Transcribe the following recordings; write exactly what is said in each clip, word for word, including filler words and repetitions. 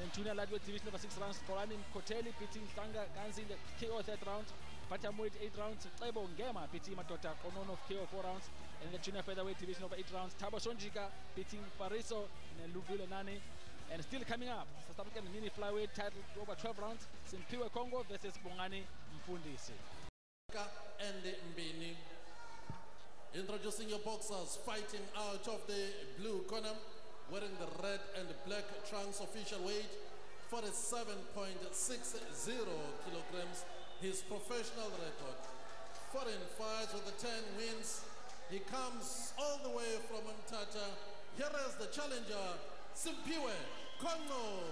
then junior lightweight division over six rounds, Borani Mkoteli beating Tlanga Ganzi in the K O third round. Bantamweight eight rounds, Tlebo Ngema beating Matota Konono of K O four rounds. And in the junior featherweight division over eight rounds, Thabo Sonjika beating Fariso in the Luvile Nani. And still coming up, South African mini flyweight title over twelve rounds, Simpiwe Kongo versus Bongani Mfundisi. And Mbini. Introducing your boxers, fighting out of the blue corner, wearing the red and black trunks, official weight forty-seven point six zero kilograms. His professional record, foreign fights with the ten wins. He comes all the way from Mthatha. Here is the challenger, Simpiwe Kongo.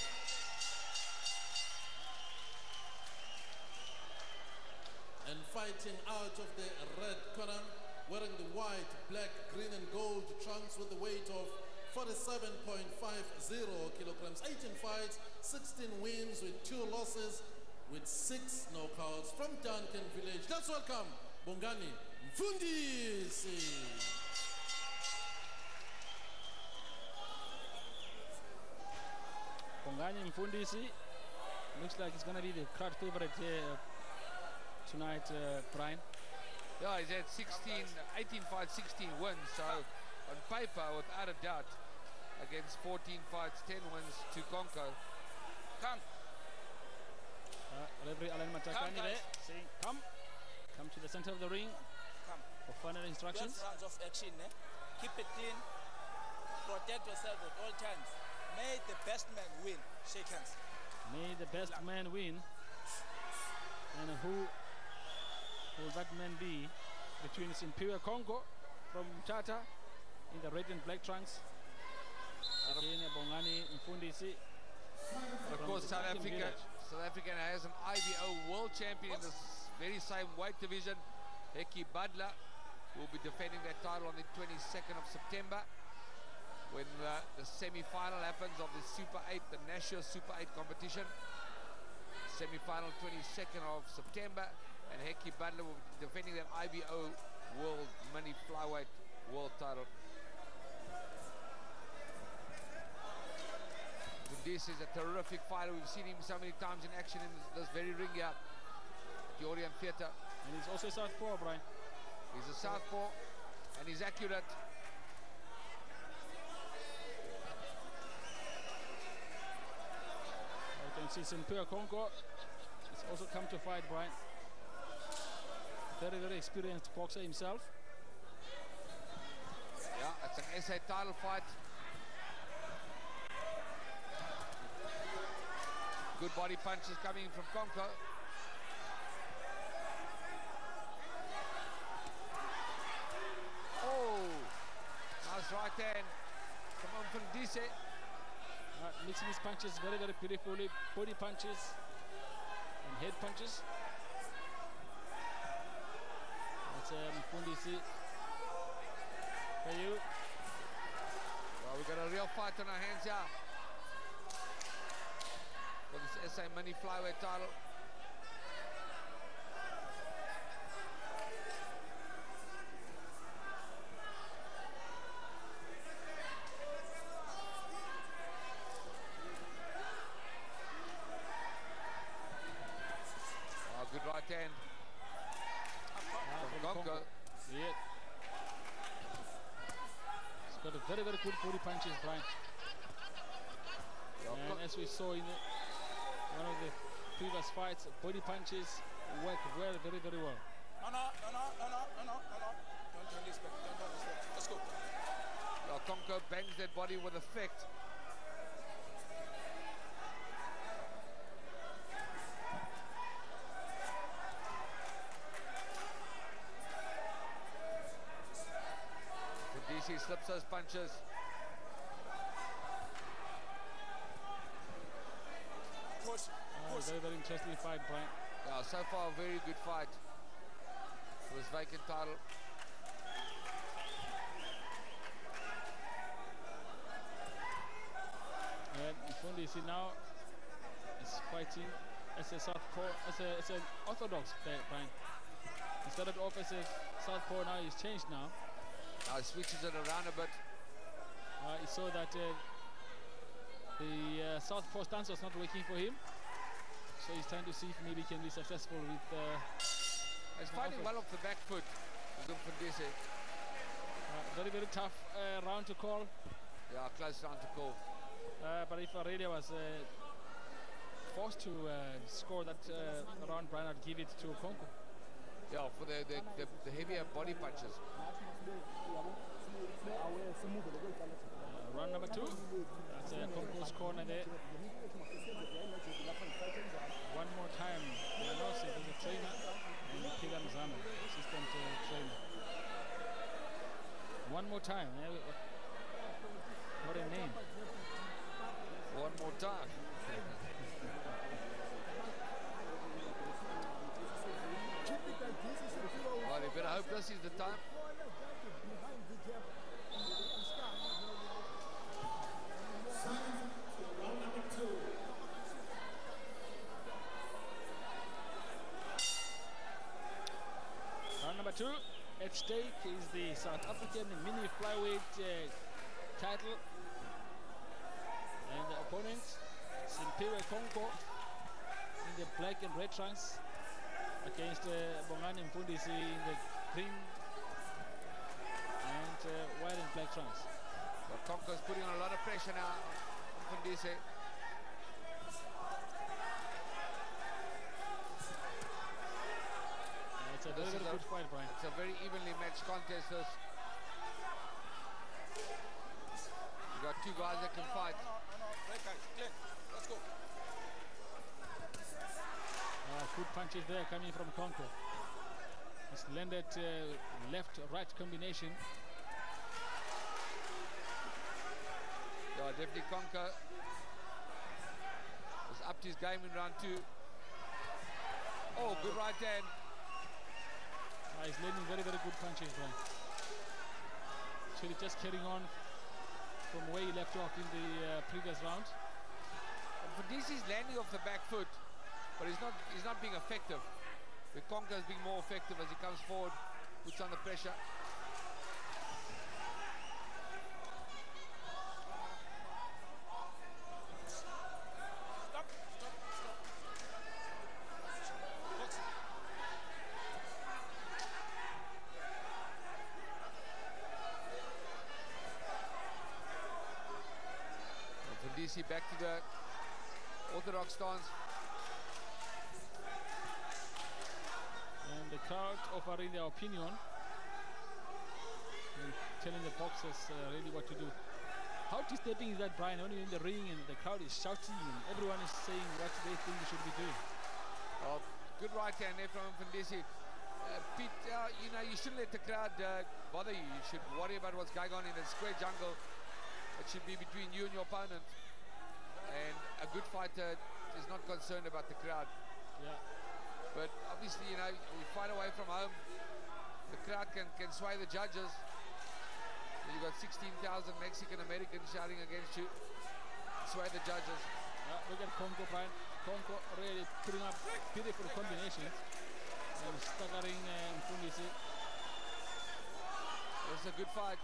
And fighting out of the red corner, wearing the white, black, green and gold trunks with the weight of forty-seven point five zero kilograms. eighteen fights, sixteen wins with two losses, with six knockouts from Duncan Village. Let's welcome Bongani Mfundisi. Bongani Mfundisi looks like he's going to be the crowd favorite here tonight, uh, Brian. Yeah, he's had sixteen, eighteen fights, sixteen wins. So on paper, without a doubt, against fourteen fights, ten wins to conquer. Come. Uh, Referee Alan Matakani there saying, come. Come to the center of the ring. Come. For final instructions. twelve rounds of action. Eh? Keep it clean. Protect yourself at all times. May the best man win. Shake hands. May the best Black. man win. And who will that man be? Between Simpiwe Kongo from Mthatha in the red and black trunks. Again, Bongani Mfundisi. Of course, South Africa, South Africa has an I B O world champion in this very same weight division, Heki Badla, who will be defending that title on the twenty-second of September when uh, the semi-final happens of the Super eight, the National Super eight competition. Semi-final twenty-second of September, and Heki Badla will be defending that I B O world mini flyweight world title. This is a terrific fighter. We've seen him so many times in action in this, this very ring here, Georgian Theatre. And he's also a southpaw, Brian. He's a southpaw, and he's accurate. You can see Simpiwe Kongo has also come to fight, Brian. Very, very experienced boxer himself. Yeah, it's an S A title fight. Good body punches coming from Kongo. Oh, nice right hand from Mfundisi. Uh, mixing his punches very, very beautifully. Body punches and head punches. That's um, Mfundisi. For you. Well, we've got a real fight on our hands here for this S A mini flyweight title. Oh, good right hand Ah, from Kongo. Yeah. He's got a very, very good body punches, Brian. And as we saw in the, one of the previous fights, body punches work well, very, very well. No, no, no, no, no, no, no, no, no, no. Don't turn this back, don't turn this back. Let's go. Well, Kongo bangs that body with effect. D C slips those punches. Push, Oh, push. very, very interesting fight, Brian. Yeah, so far a very good fight for this vacant title. And Mfundisi now is fighting as a southpaw, as, a, as an orthodox player, Brian. He started off as a southpaw, now he's changed now. Now he switches it around a bit. Uh, he saw that uh, the uh, southpaw stance was not working for him. So he's trying to see if maybe he can be successful with... Uh, he's fighting well off the back foot. Uh, very, very tough uh, round to call. Yeah, close round to call. Uh, but if Aurelia was uh, forced to uh, score that uh, round, Brian, I'd give it to Konko. Yeah, for the, the, the, the heavier body punches. Uh, round number two. That's uh, Konko's corner there. One more time. Yanose is a trainer. And Pilar Mzano, assistant uh, trainer. One more time. Uh, what a name. One more time. Well, you better hope this is the time. Round number two. At stake is the South African mini flyweight uh, title. And the opponent, Simpiwe Konko, in the black and red trunks, against uh, Bongani Mfundisi in the green and uh, white and black trunks. Well, Konko's putting on a lot of pressure now on Mfundisi. Uh, it's a very, very good fight, Brian. It's a very evenly matched contest. This. You got two guys that can fight. Let's go. Uh, good punches there coming from Konko. He's landed uh, left-right combination. Yeah, definitely Konko has upped his game in round two. Oh, good right hand. Uh, he's landing very, very good punches, Brian. Actually just carrying on from where he left off in the uh, previous round. Mfundisi's landing off the back foot, but he's not he's not being effective. The Konko is being more effective as he comes forward, puts on the pressure. Stop, stop, stop. Box. Mfundisi back to the orthodox stance. And the crowd offering their opinion and telling the boxers uh, really what to do. How disturbing is that, Brian, when you're in the ring and the crowd is shouting and everyone is saying what they think they should be doing? Oh, good right hand there from Mfundisi. Uh, Pete, uh, you know, you shouldn't let the crowd uh, bother you. You should worry about what's going on in the square jungle. It should be between you and your opponent. And a good fighter is not concerned about the crowd. Yeah. But obviously, you know, you fight away from home, the crowd can, can sway the judges. You've got sixteen thousand Mexican Americans shouting against you, sway the judges. Uh, look at Konko, Brian. Konko really putting up beautiful combinations and staggering uh, Mfundisi. It's a good fight.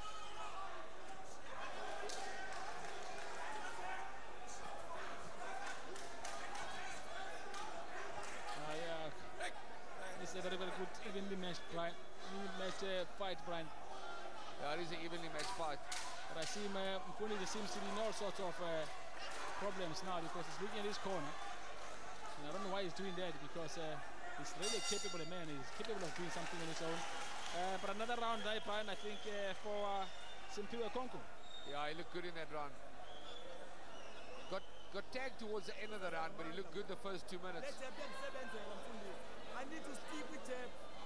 Uh, yeah. It's a very, very good, evenly matched, Brian. Evenly matched uh, fight, Brian. Yeah, it is an evenly matched fight. But I see uh, Mfundisi seems to be in all sorts of uh, problems now because he's looking at his corner. And I don't know why he's doing that because uh, he's really a capable man. He's capable of doing something on his own. Uh, but another round, uh, Brian, I think uh, for uh, Simpiwe Konko. Yeah, he looked good in that round. Got got tagged towards the end of the round, but he looked good the first two minutes. I need to stick with uh,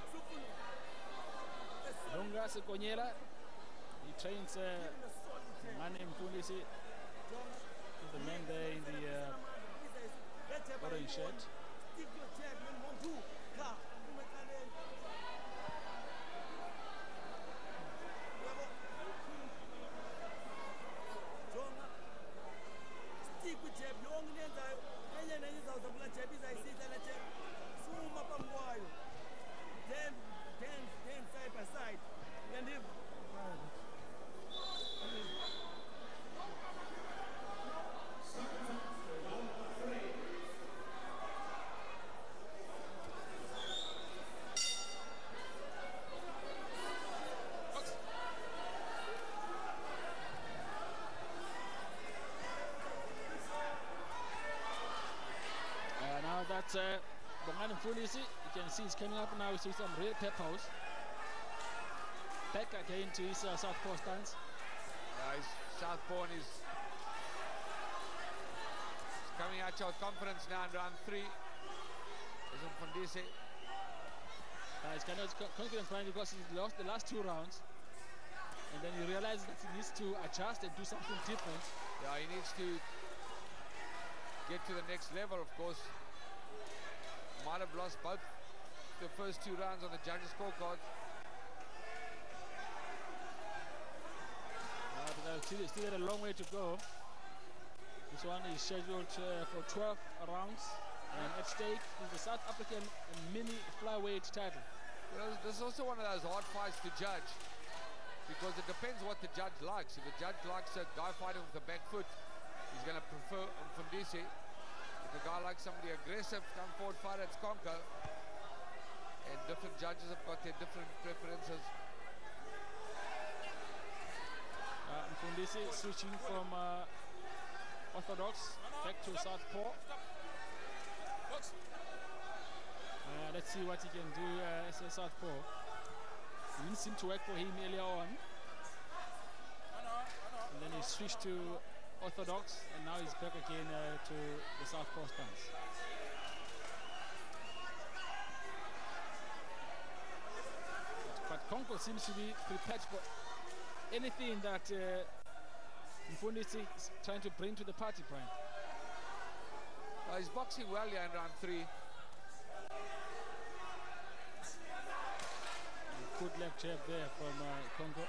Lunga Sekonyela. He trains uh, Mane Mfundisi. The man there in the uh, orange shirt. Then, then, then side by side. And if uh, Bongani Mfundisi, you can see he's coming up now with some real peppers. Back again to his uh, southpaw stance. Uh, his southpaw and he's, he's coming out with confidence now in round three. Is Mfundisi. Uh, he's kind of confident because he lost the last two rounds. And then he realizes that he needs to adjust and do something different. Yeah, he needs to get to the next level, of course. Might have lost both the first two rounds on the judges' scorecard. Uh, but uh, still, still got a long way to go. This one is scheduled uh, for twelve rounds. And at stake is the South African mini flyweight title. You know, this is also one of those hard fights to judge, because it depends what the judge likes. If the judge likes a guy fighting with the back foot, he's going to prefer Mfundisi. If the guy likes somebody aggressive, come forward fighter, it's Konko. And different judges have got their different preferences. Uh, Mfundisi switching from uh, orthodox back to southpaw. Uh, let's see what he can do uh, as a southpaw. It didn't seem to work for him earlier on. And then he switched to orthodox, and now he's back again uh, to the southpaw stance. But Konko seems to be prepared for anything that uh, Mfundisi is trying to bring to the party, Brian. Uh, he's boxing well here in round three. Good left jab there from uh, Konko.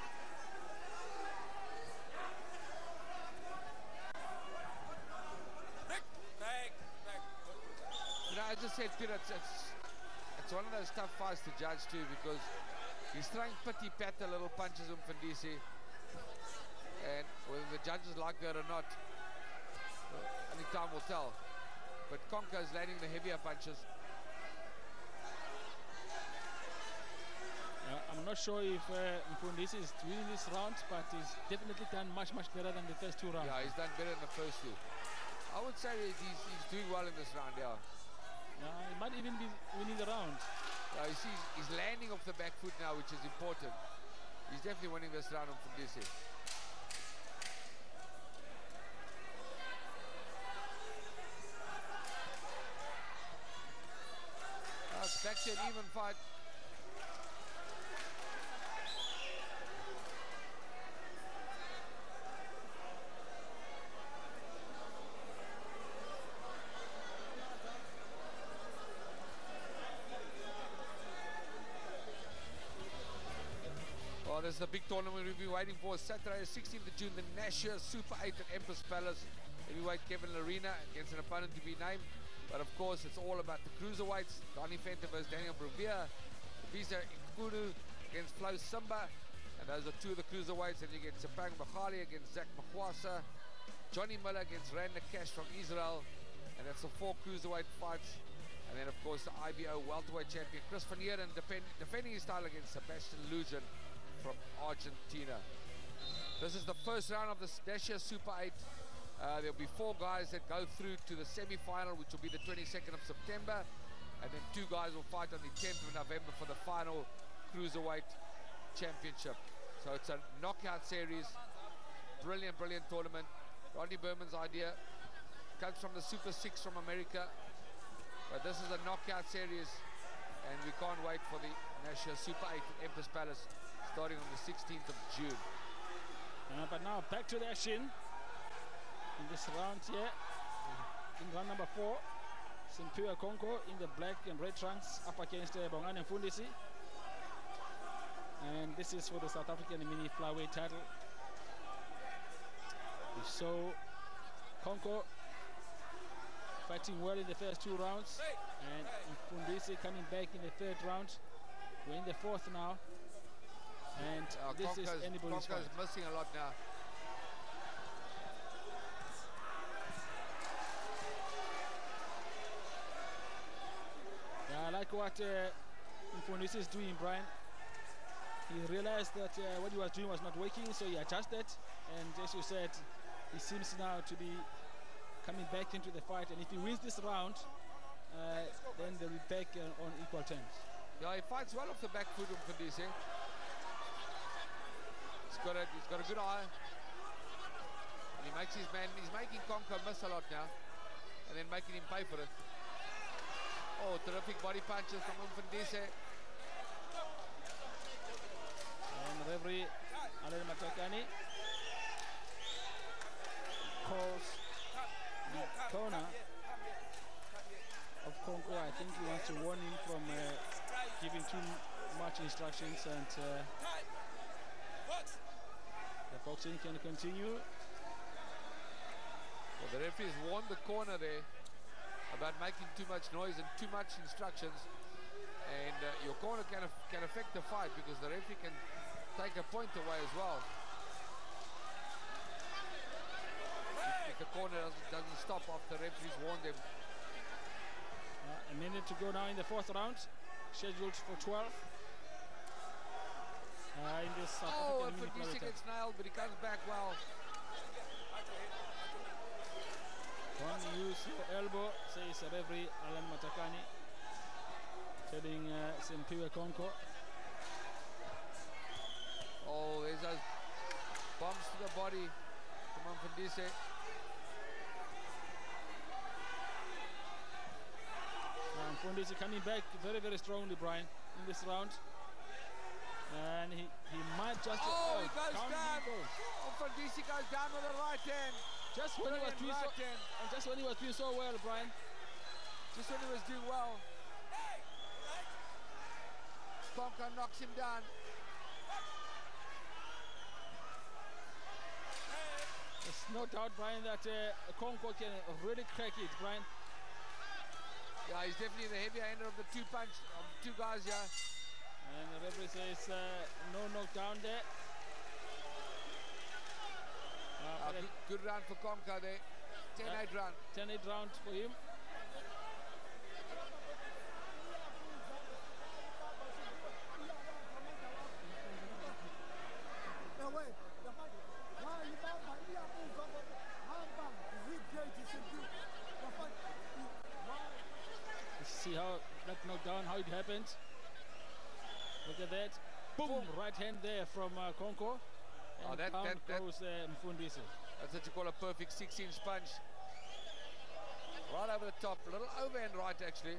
You know, I just said, Peter, it's, it's, it's one of those tough fights to judge too, because he's throwing pity patter little punches on Mfundisi, and whether the judges like that or not, only time will tell. But Konko is landing the heavier punches. Uh, I'm not sure if uh, Mfundisi is winning this round, but he's definitely done much, much better than the first two rounds. Yeah, he's done better than the first two. I would say he's, he's doing well in this round, yeah. Uh, he might even be winning the round. Yeah, you see, he's landing off the back foot now, which is important. He's definitely winning this round on Mfundisi. Uh, it's back to an even fight. Well, this is the big tournament we've been waiting for. Saturday, sixteenth of June, the Nashua Super eight at Empress Palace. Heavyweight Kevin Larina against an opponent to be named. But of course, it's all about the cruiserweights. Donnie Fenter versus Daniel Bruvier. Visa Ikulu against Flo Simba. And those are two of the cruiserweights. And you get Sepang Bakhali against Zach Makwasa. Johnny Miller against Randa Cash from Israel. And that's the four cruiserweight fights. And then, of course, the I B O welterweight champion Chris Van Heeren defend, defending his title against Sebastian Lujan from Argentina. This is the first round of the Nashua Super eight. Uh, there'll be four guys that go through to the semi-final, which will be the twenty-second of September. And then two guys will fight on the tenth of November for the final Cruiserweight Championship. So it's a knockout series. Brilliant, brilliant tournament. Rodney Berman's idea comes from the Super six from America. But this is a knockout series. And we can't wait for the Nashua Super eight at Empress Palace, starting on the sixteenth of June. Uh, but now back to the action in this round here. In round number four, Simphiwe Konko in the black and red trunks up against uh, Bongani Mfundisi. And this is for the South African mini flyweight title. We saw Konko fighting well in the first two rounds, and Mfundisi coming back in the third round. We're in the fourth now. And uh, this Konko's, is anybody's fight. Konko's missing a lot now. Yeah, I like what uh, Mfundisi is doing, Brian. He realized that uh, what he was doing was not working, so he adjusted. And as you said, he seems now to be coming back into the fight. And if he wins this round, uh, then they'll be back uh, on equal terms. Yeah, he fights well off the back foot, Mfundisi. He's got a, he's got a good eye. And he makes his man, he's making Konko miss a lot now. And then making him pay for it. Oh, terrific body punches from Mfundisi. And referee Alan Matakane calls the corner of Konko. I think he wants to warn him from uh, giving too much instructions, and uh, the boxing can continue. Well, the referee's warned the corner there about making too much noise and too much instructions, and uh, your corner can, af can affect the fight because the referee can take a point away as well. If, if the corner doesn't, doesn't stop after the referee's warned them. Uh, a minute to go now in the fourth round, scheduled for twelve. Uh, in this South Oh, African and Mfundisi gets nailed, but he comes back well. Don't use your elbow, says referee Alan Matakane, telling uh, Simpiwe Konko. Oh, there's those bombs to the body from Mfundisi. Now Mfundisi coming back very, very strongly, Brian, in this round. And he, he might just... Oh, he goes down down. he goes. Mfundisi goes down with the right hand. Just when, he was doing Brilliant so, right hand. and just when he was doing so well, Brian. Just when he was doing well. Konko knocks him down. There's no doubt, Brian, that uh, Konko can really crack it, Brian. Yeah, he's definitely the heavier ender of the two punch, of the two guys here. And the referee says uh, no knockdown there. Uh, Uh, good, good round for Konko there. ten eight round. ten eight round for him. Let's see how that knockdown, how it happened. Look at that. Boom! Boom. Right hand there from uh, Konko. Oh, And that- down that- that- goes uh, Mfundisi. That's what you call a perfect six inch punch. Right over the top. A little overhand right, actually.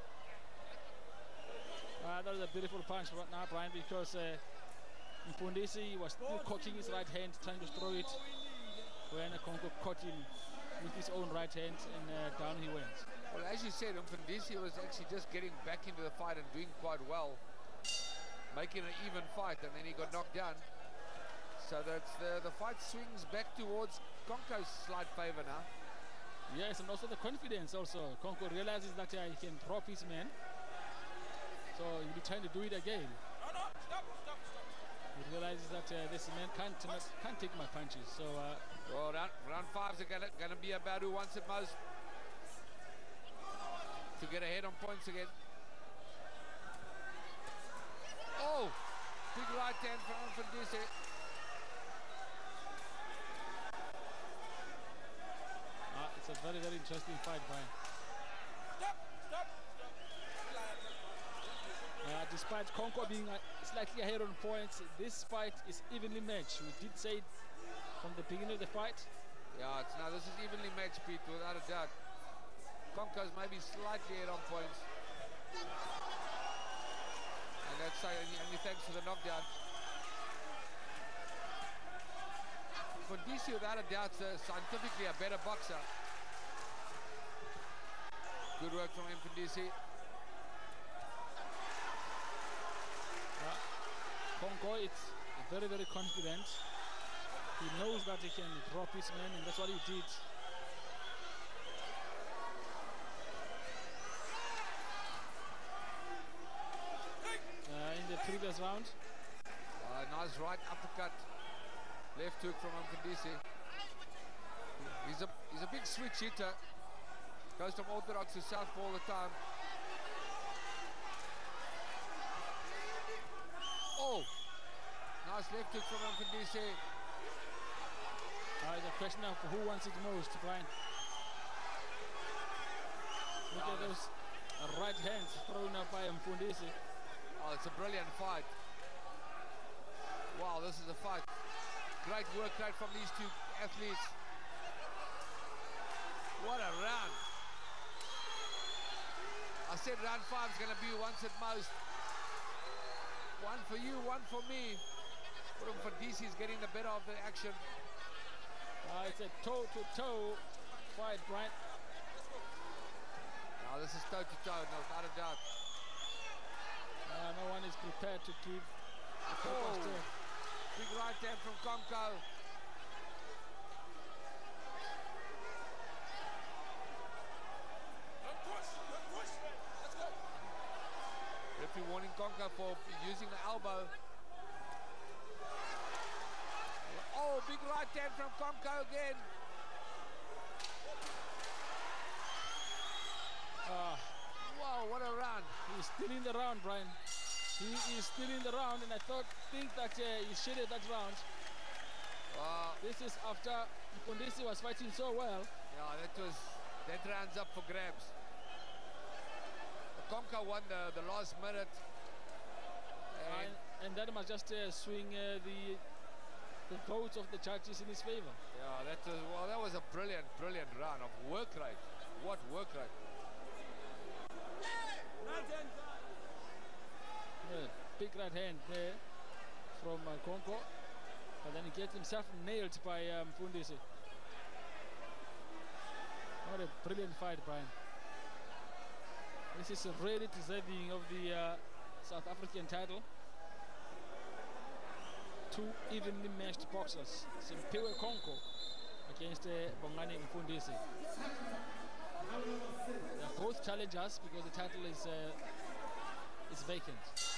Uh, that was a beautiful punch right now, Brian, because uh, Mfundisi was still cocking his right hand, trying to throw it, when Konko caught him with his own right hand, and uh, down he went. Well, as you said, Mfundisi was actually just getting back into the fight and doing quite well, making an even fight, and then he got knocked down. So that's the, the fight swings back towards Konko's slight favor now. Yes, and also the confidence also. Konko realizes that uh, he can drop his man, so he'll be trying to do it again. No, no, stop, stop, stop. He realizes that uh, this man can't, can't take my punches, so... Uh, Well, round, round five's are gonna, gonna be about who wants it most to get ahead on points again. Oh, big right hand from Mfundisi. uh, it's a very, very interesting fight, Brian. Stop, stop, stop. Uh, despite Konko being uh, slightly ahead on points, this fight is evenly matched. We did say it from the beginning of the fight. Yeah, it's now this is evenly matched, Pete, without a doubt. Konko's maybe slightly ahead on points. And that's uh, only, only thanks to the knockdown. Mfundisi, without a doubt, is uh, scientifically a better boxer. Good work from Mfundisi. Uh, Konko is very, very confident. He knows that he can drop his man, and that's what he did. Uh, in the previous round. Uh, nice right uppercut, left hook from Mfundisi. He's a he's a big switch hitter. Goes from orthodox to southpaw all the time. Oh, nice left hook from Mfundisi. Uh, it's a question of who wants it most, Brian. Look Oh, at those right hand thrown up by Mfundisi. Oh, it's a brilliant fight. Wow, this is a fight. Great work rate from these two athletes. What a round. I said round five is going to be once at most. One for you, one for me. Mfundisi is getting the better of the action. Uh, it's a toe-to-toe fight, Brian. Now this is toe-to-toe, no, without a doubt. Uh, no one is prepared to give a Oh, to. big right hand from Konko. Referee warning Konko for using the elbow. Oh, big right hand from Konko again. Uh, Wow, what a round. he's still in the round, Brian. He is still in the round, and I thought, think that uh, he shaded that round. Wow. This is after Mfundisi was fighting so well. Yeah, that was, that round's up for grabs. Konko won the, the last minute. And And, and that must just uh, swing uh, the the votes of the judges in his favor. yeah, that was, well, that was a brilliant, brilliant round of work rate. What work rate. Yeah, big right hand there from uh, Konko. But then he gets himself nailed by um, Mfundisi. What a brilliant fight, Brian. This is really deserving of the uh, South African title. Two evenly matched boxers, Simpiwe Konko against uh, Bongani Mfundisi. They're both challengers because the title is uh, is vacant.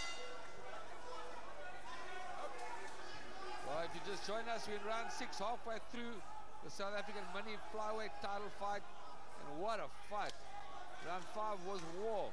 Well, if you just join us, we're in round six, halfway through the South African mini flyweight title fight. And what a fight. Round five was war.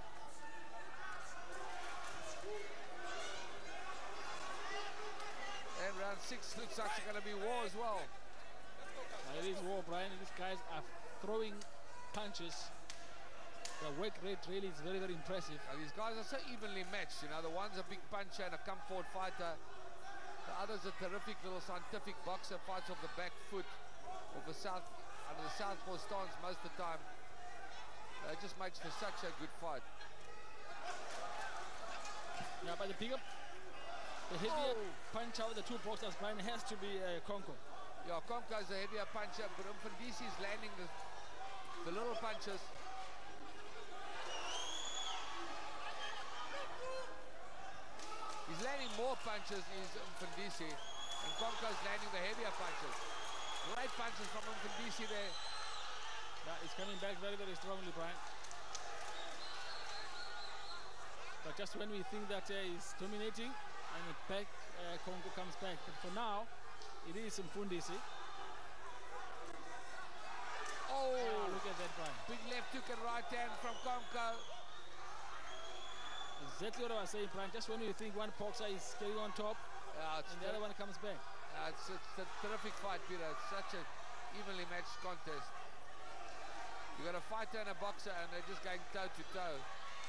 And round six looks like it's going to be war as well. Now, it is war, Brian. These guys are throwing punches. The work rate really is very, very impressive. Now, these guys are so evenly matched. You know, the one's a big puncher and a come forward fighter. The other's a terrific little scientific boxer, fights off the back foot, off the south, under the southpaw stance most of the time. Uh, it just makes for such a good fight. Yeah, but the bigger, the heavier Oh. punch out of the two boxers, Brian, has to be uh, Konko. Yeah, Konko's a heavier puncher, but Mfundisi's landing the, the little punches. He's landing more punches, is Mfundisi, and Konko's landing the heavier punches. Great punches from Mfundisi there. That is coming back very, very strongly, Brian. But just when we think that uh, he's dominating, and the back, uh, Konko comes back. But for now, it is Mfundisi. Oh, Ah, look at that, Brian. big left hook and right hand from Konko. Exactly what I was saying, Brian. Just when you think one boxer is getting on top, Yeah, it's, and the other one comes back. uh, it's, it's a terrific fight, Peter. It's such a evenly matched contest. You got a fighter and a boxer, and they're just going toe to toe.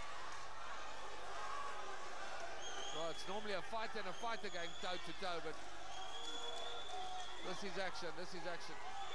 Well, it's normally a fighter and a fighter going toe to toe, but this is action. This is action.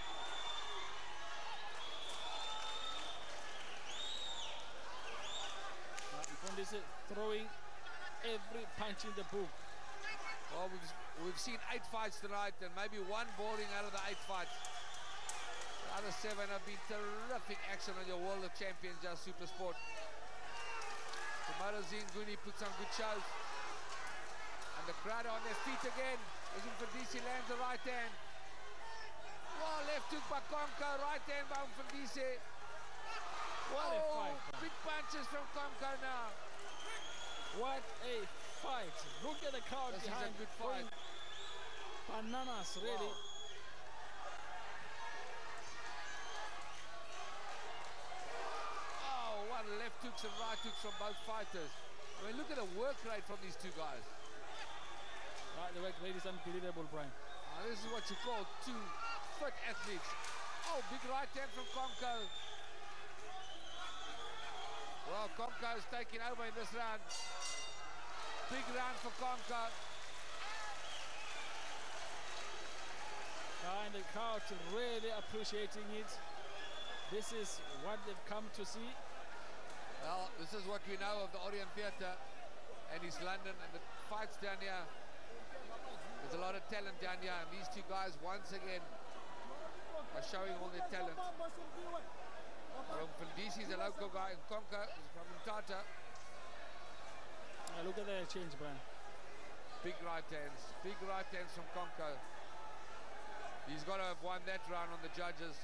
Mfundisi throwing every punch in the book. Well, we've we've seen eight fights tonight, and maybe one boring out of the eight fights. The other seven have been terrific action on your World of Champions, Just Super Sport. Promoter Zine Guni puts on good shows. And the crowd are on their feet again. As Mfundisi lands the right hand. Wow, left hook by Konko, right hand by Mfundisi. What a Whoa, fight, man. big punches from Konko now. What a fight. Look at the crowd This is a behind. good fight. going Bananas, really. Wow. Oh, what left hooks and right hooks from both fighters. I mean, look at the work rate from these two guys. Right, the work rate is unbelievable, Brian. Now, this is what you call two fit athletes. Oh, big right hand from Konko. Well, Konko is taking over in this round. Big round for Konko. Uh, and the crowd really appreciating it. This is what they've come to see. Well, this is what we know of the Orient Theatre and East London and the fights down here. There's a lot of talent down here, and these two guys once again are showing all their talent. Mfundisi is a local guy, and Konko is from Mthatha. Uh, look at the change, Brian. Big right hands, big right hands from Konko. He's got to have won that round on the judges.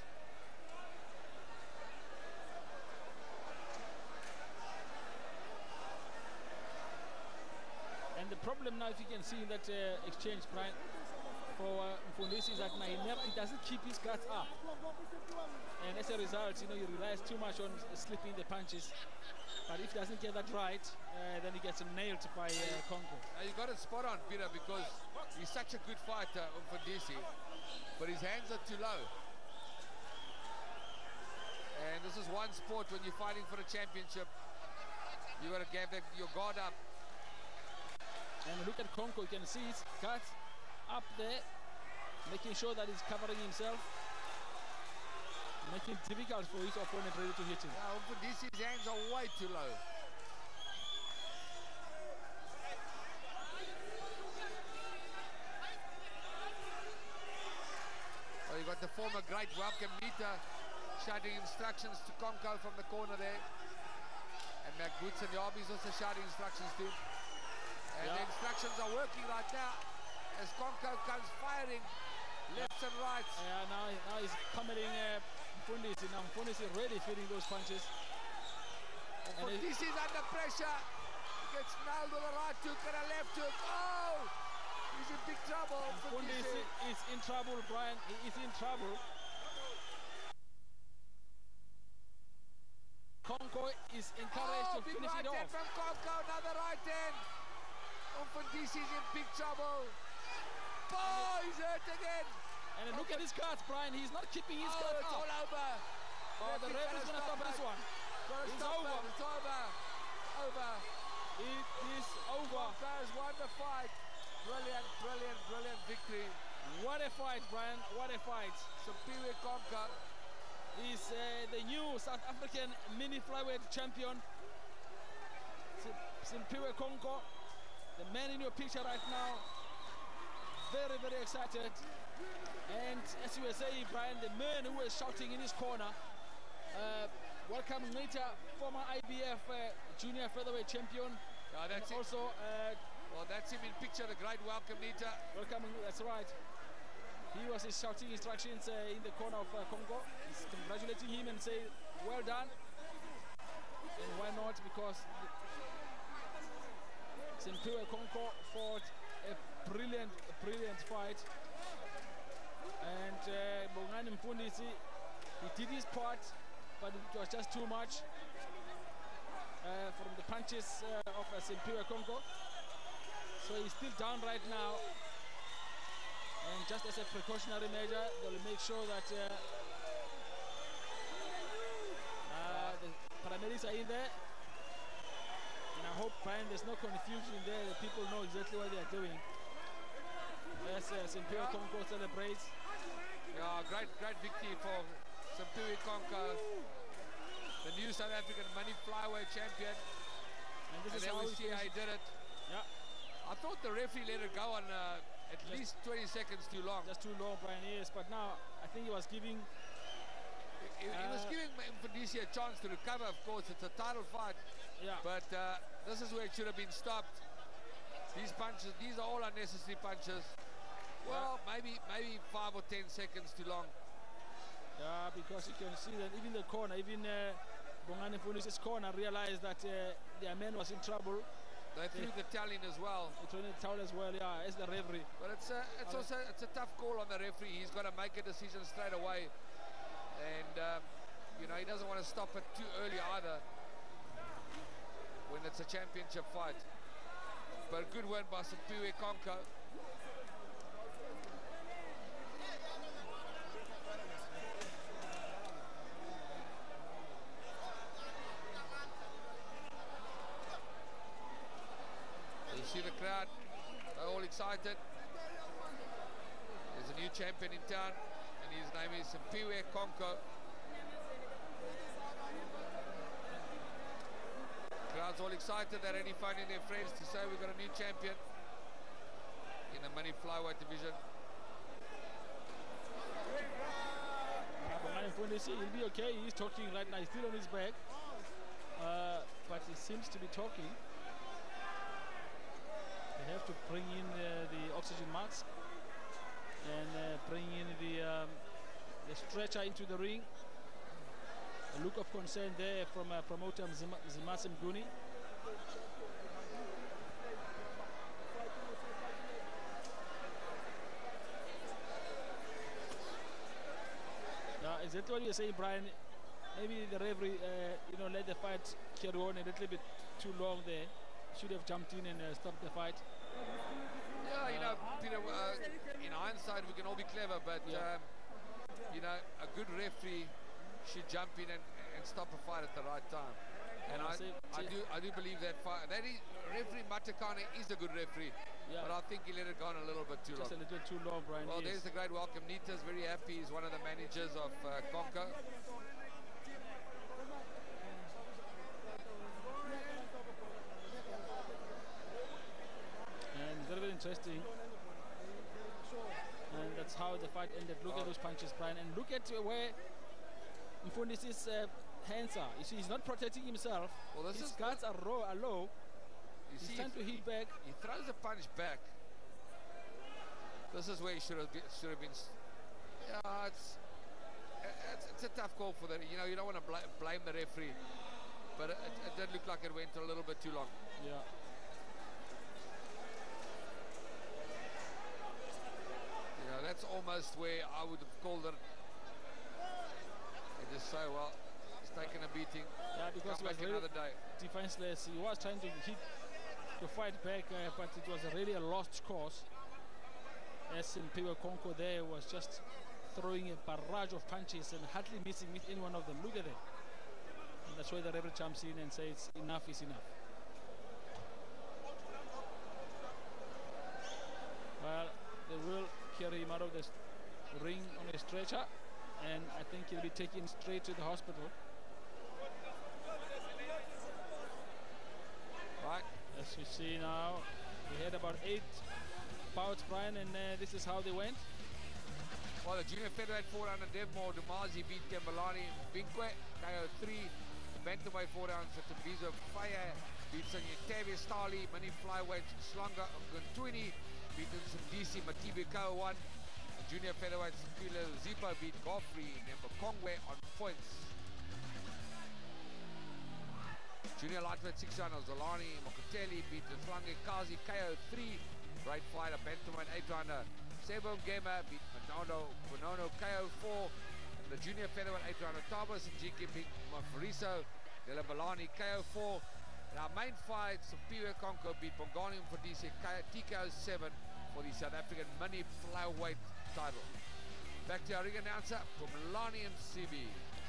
And the problem now, if you can see in that uh, exchange, Brian, for uh, Mfundisi is that now he, never, he doesn't keep his guards up. And as a result, you know, he relies too much on slipping the punches. But if he doesn't get that right, uh, then he gets nailed by uh, Konko. Now you got it spot on, Peter, because he's such a good fighter, Mfundisi, but his hands are too low. And this is one sport when you're fighting for the championship, you got to get your guard up. And look at Konko, you can see his guards up there, making sure that he's covering himself, making it difficult for his opponent ready to hit him. Yeah, Mfundisi's hands are way too low. Well, you got the former great Welcome Nita shouting instructions to Konko from the corner there. And Mac Boots and Yabi's also shouting instructions to him. And yeah. the instructions are working right now as Konko comes firing lefts and rights. Yeah, now, now he's pummeling uh, Mfundisi. Now Mfundisi really feeling those punches. Mfundisi's under pressure. He gets nailed with a right hook and a left hook. Oh! He's in big trouble. Mfundisi is in trouble, Brian. He is in trouble. Konko is encouraged oh, to big finish right it hand off. from Konko, another right hand. Mfundisi's in big trouble. Oh, he's hurt again. And look at his cards, Brian. He's not keeping his oh, cards it's up. all over. Oh, the ref is going to stop this one. It's over. It. It's over. Over. It is over. Konko has won the fight. Brilliant, brilliant, brilliant victory. What a fight, Brian. What a fight. Siphiwe Konko is uh, the new South African mini flyweight champion. Siphiwe Konko, the man in your picture right now. Very, very excited. And as you were saying, Brian, the man who was shouting in his corner, uh, welcoming later, former I B F uh, junior featherweight champion. Oh, that's and it. also, uh, well, that's him in picture, the great Welcome Nita. Welcoming, that's right. He was his shouting instructions uh, in the corner of uh, Konko. He's congratulating him and say, well done. And why not? Because Siphiwe Konko fought a brilliant, brilliant fight. And uh, Bongani Mfundisi, he did his part, but it was just too much uh, from the punches uh, of uh, Siphiwe Konko. So he's still down right now. And just as a precautionary measure, they'll make sure that uh, uh, the paramedics are in there. And I hope, Brian, there's no confusion there. The people know exactly what they are doing. As uh, Siphiwe Yeah. Konko celebrates. Yeah, great, great victory for Siphiwe Konko, the new South African money flyweight champion. And this And is there how we he see how he finishes. did it. Yeah, I thought the referee let it go on uh, at Just- least twenty seconds too long. just too low, Brian, yes. But now, I think he was giving, He, he was uh, giving Mfundisi a chance to recover, of course. It's a title fight. yeah. But uh, this is where it should have been stopped. These punches, these are all unnecessary punches. Well, maybe maybe five or ten seconds too long. Yeah, because you can see that even the corner, even uh, Bongani Mfundisi's corner realized that uh, their man was in trouble. They threw the towel in as well. He threw in the towel as well, yeah, as the referee. But it's a, it's also it's a tough call on the referee. He's got to make a decision straight away, and um, you know he doesn't want to stop it too early either when it's a championship fight. But a good win by Siphiwe Konko. excited. There's a new champion in town, and his name is Simpiwe Konko. Crowd's all excited. They're already phoning their friends to say we've got a new champion in the mini flyweight division. He'll be okay. He's talking right now. He's still on his back, uh, but he seems to be talking. They have to bring in uh, the oxygen mask and uh, bring in the, um, the stretcher into the ring. A look of concern there from uh, promoter Zimase Mguni. Exactly what you're saying, Brian. Maybe the referee, uh, you know, let the fight carry on a little bit too long there. Should have jumped in and uh, stopped the fight. Yeah, you know, Peter, uh, in hindsight, we can all be clever, but, yeah. um, you know, a good referee should jump in and, and stop a fight at the right time. And I, I do I do believe that fight. That is, referee Matakane is a good referee. Yeah. But I think he let it go on a little bit too Just long. Just a little too long, Brian. Well, yes. There's the great welcome. Nita's very happy. He's one of the managers of uh, Konko. And very, very interesting. And that's how the fight ended. Look oh. at those punches, Brian. And look at uh, where Mfundisi's uh, hands are. You see, he's not protecting himself. Well, this His is guards are, raw, are low. You He's see, trying to hit back. He throws a punch back. This is where he should have been. Should have been. Yeah, it's, it's it's a tough call for that. You know, you don't want to bl blame the referee, but it, it did look like it went a little bit too long. Yeah. You know, that's almost where I would have called it. And just say, well, he's taken a beating. Yeah, because Come he was back another day. Defenseless. He was trying to hit. To fight back, uh, but it was a really a lost cause. As Simpiwe Konko there was just throwing a barrage of punches and hardly missing with any one of them. Look at it. And that's why the referee jumps in and says enough is enough. Well, they will carry him out of the ring on a stretcher, and I think he'll be taken straight to the hospital. Right. As we see now, we had about eight bouts, Brian, and uh, this is how they went. Well, the junior featherweight four hundred Devmore Dumazi beat Kembalani Binkwe, K O three. The bantamweight four hundred Tabizo Fire beat Sanyateve Stali, mini flyweight Slanga Guntwini beat Sindisi Matibi K O one. The junior featherweight Pila Zipa beat Godfrey Nembakongwe on points. Junior lightweight six hundred Zolani Mokoteli beat Slange Kazi K O three. Great fight, a bantamweight eight hundred Sebo Gema beat Manono Bonono K O four. And the junior featherweight eight hundred Tabas and Jiki beat Mafariso Delabalani K O four. And our main fight, Simpiwe Konko beat Bongani Mfundisi T K O seven for the South African mini flyweight title. Back to our ring announcer from Lani and C B.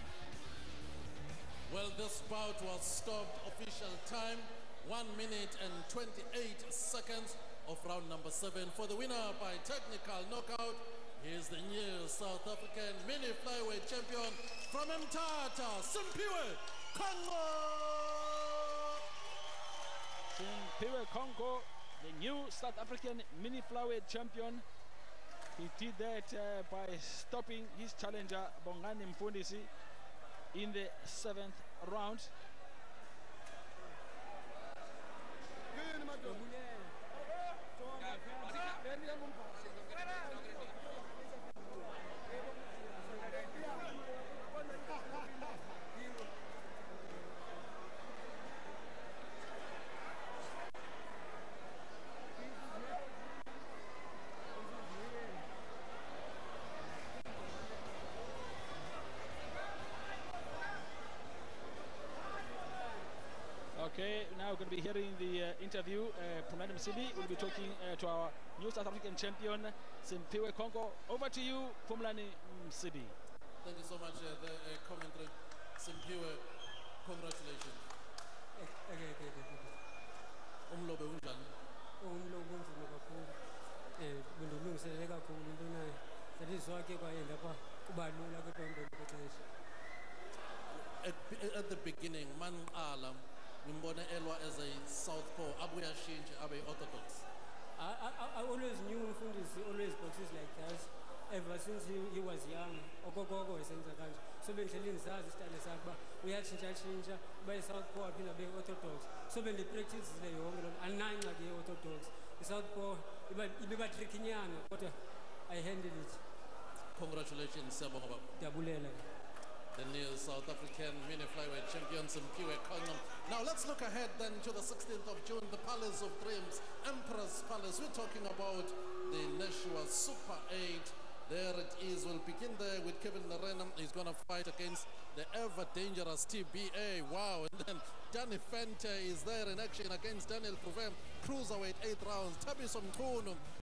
Well, this bout was stopped official time, one minute and twenty-eight seconds of round number seven. For the winner by technical knockout, here's the new South African mini flyweight champion from Mthatha, Simpiwe Konko. Simpiwe Konko, the new South African mini flyweight champion. He did that uh, by stopping his challenger Bongani Mfundisi in the seventh round. Okay, now we're going to be hearing the uh, interview uh, from Madam Sibi. We'll be talking uh, to our new South African champion, Simpiwe Konko. Over to you, Phumlani Sibi. Thank you so much, uh, the uh, commentary. Simpiwe, congratulations. Umlobe unjani? Umlobe unzima kakhulu. um bendilungiselele kakhulu into nayo that is why ke kwayenda pha kuba lula kwetombeni kwexesha. At, at the beginning, Manqala, Mimbone Elwa as a southpaw, Abuya Shinji, Abe Orthodox. I, I, I always knew Mfundisi always boxes like that ever since he, he was young. Ogogogo esenza kanje. So bengihleli ngizazi isitayile sakhe uba uyatshintsha-tshintsha uba yi-southpaw aphinde abe orthodox. So bendipractisile yonke loo nto andinayo ingxaki ye-orthodox. I-southpaw ibiba-trickynyana kodwa I handled it. Congratulations, Siyabonga. Ndiyabulela. The new South African mini flyweight champions in Mpiwe Khanyo. Now let's look ahead then to the sixteenth of June, the Palace of Dreams, Emperor's Palace. We're talking about the Nashua Super eight. There it is. We'll begin there with Kevin Narena. He's going to fight against the ever dangerous T B A. Wow. And then Danny Fente is there in action against Daniel Provem. Cruiserweight eight rounds. Tabiso Mkhunu